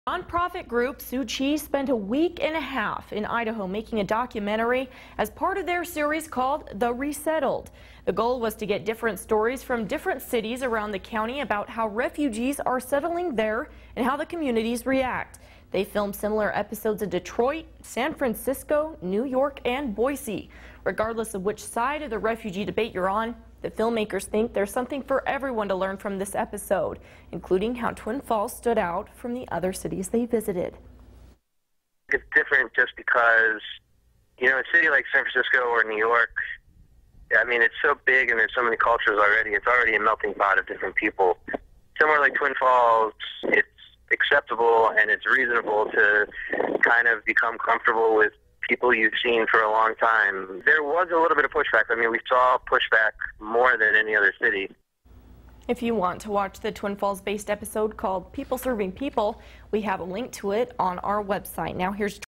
Nonprofit group Refugee spent a week and a half in Idaho making a documentary as part of their series called The Resettled. The goal was to get different stories from different cities around the county about how refugees are settling there and how the communities react. They filmed similar episodes in Detroit, San Francisco, New York, and Boise. Regardless of which side of the refugee debate you're on, the filmmakers think there's something for everyone to learn from this episode, including how Twin Falls stood out from the other cities they visited. It's different just because, a city like San Francisco or New York, I mean, it's so big and there's so many cultures already. It's already a melting pot of different people. Somewhere like Twin Falls, it's acceptable and it's reasonable to kind of become comfortable with people you've seen for a long time. There was a little bit of pushback. I mean, we saw pushback more than any other city. If you want to watch the Twin Falls-based episode called People Serving People, we have a link to it on our website. Now here's